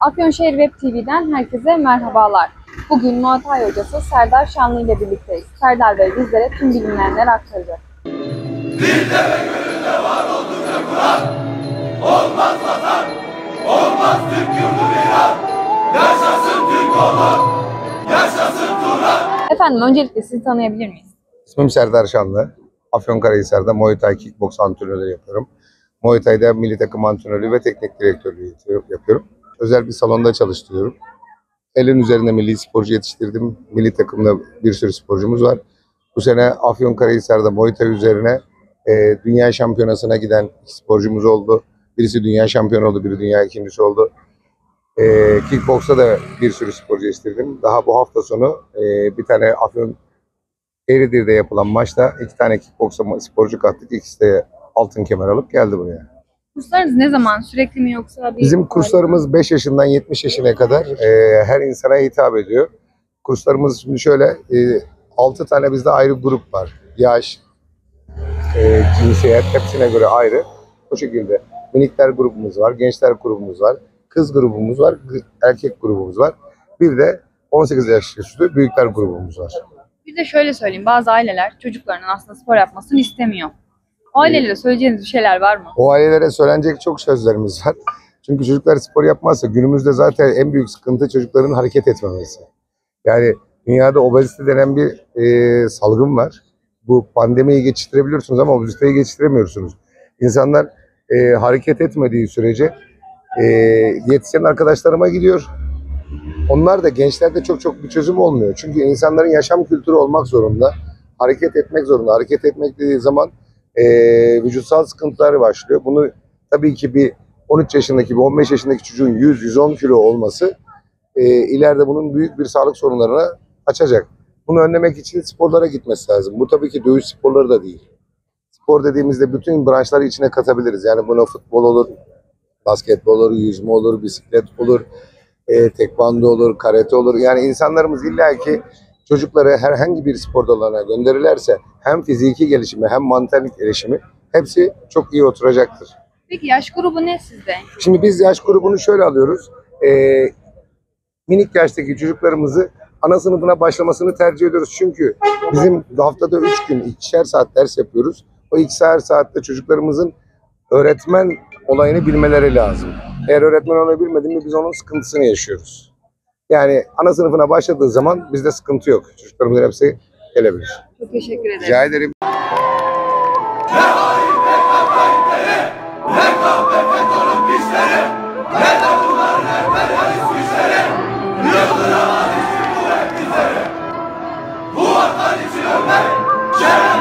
Afyonşehir Web TV'den herkese merhabalar. Bugün Muay Thai hocası Serdar Şanlı ile birlikteyiz. Serdar Bey bizlere tüm bilinmeyenleri aktaracak. Dilde ve gönülde var oldukça Kur'an. Olmaz vatan, olmaz Türk yurdu viran. Yaşasın Türk oğlu, yaşasın Turan. Efendim öncelikle sizi tanıyabilir miyiz? İsmim Serdar Şanlı. Afyonkarahisar'da Muay Thai Kickbox antrenörü yapıyorum. Muay Thai'de milli takım antrenörlüğü ve teknik direktörlüğü yapıyorum. Özel bir salonda çalıştırıyorum. Elin üzerinde milli sporcu yetiştirdim. Milli takımda bir sürü sporcumuz var. Bu sene Afyonkarahisar'da Muay Thai üzerine dünya şampiyonasına giden iki sporcumuz oldu. Birisi dünya şampiyonu oldu, biri dünya ikincisi oldu. Kickbox'ta da bir sürü sporcu yetiştirdim. Daha bu hafta sonu bir tane Afyon Eğridir'de yapılan maçta 2 tane kickbox sporcu kattık. İkisi de altın kemer alıp geldi buraya. Kurslarınız ne zaman? Sürekli mi yoksa? Bizim kurslarımız 5 yaşından 70 yaşına kadar her insana hitap ediyor. Kurslarımız şimdi şöyle 6 tane bizde ayrı grup var. Yaş, cinsiyet hepsine göre ayrı. O şekilde minikler grubumuz var, gençler grubumuz var, kız grubumuz var, erkek grubumuz var. Bir de 18 yaş üstü büyükler grubumuz var. Bir de şöyle söyleyeyim, bazı aileler çocuklarının aslında spor yapmasını istemiyor. O ailelere söyleyeceğiniz bir şeyler var mı? O ailelere söylenecek çok sözlerimiz var. Çünkü çocuklar spor yapmazsa günümüzde zaten en büyük sıkıntı çocukların hareket etmemesi. Yani dünyada obezite denen bir salgın var. Bu pandemiyi geçiştirebiliyorsunuz ama obeziteyi geçiştiremiyorsunuz. İnsanlar hareket etmediği sürece diyetisyen arkadaşlarıma gidiyor. Onlar da gençlerde çok bir çözüm olmuyor. Çünkü insanların yaşam kültürü olmak zorunda. Hareket etmek zorunda. Hareket etmek dediği zaman vücutsal sıkıntılar başlıyor. Bunu tabii ki bir 13 yaşındaki, bir 15 yaşındaki çocuğun 100-110 kilo olması ileride bunun büyük bir sağlık sorunlarına açacak. Bunu önlemek için sporlara gitmesi lazım. Bu tabii ki dövüş sporları da değil. Spor dediğimizde bütün branşları içine katabiliriz. Yani buna futbol olur, basketbol olur, yüzme olur, bisiklet olur, tekvando olur, karate olur. Yani insanlarımız illaki çocukları herhangi bir spor dalına gönderirlerse hem fiziki gelişimi hem mental gelişimi hepsi çok iyi oturacaktır. Peki yaş grubu ne sizde? Şimdi biz yaş grubunu şöyle alıyoruz. Minik yaştaki çocuklarımızı ana sınıfına başlamasını tercih ediyoruz. Çünkü bizim haftada 3 gün 2'şer saat ders yapıyoruz. O 2'şer saatte çocuklarımızın öğretmen olayını bilmeleri lazım. Eğer öğretmen olayı bilmedi mi biz onun sıkıntısını yaşıyoruz. Yani ana sınıfına başladığı zaman bizde sıkıntı yok. Çocuklarımızın hepsi gelebilir. Çok teşekkür ederim. Rica ederim. Ne hain ne kabahatleri, ne kahve FETÖ'nün pisleri, ne de bunların emperyalist güçleri. Yıldıran bizim kuvvet bizleri. Bu vatan için ölmek, şeref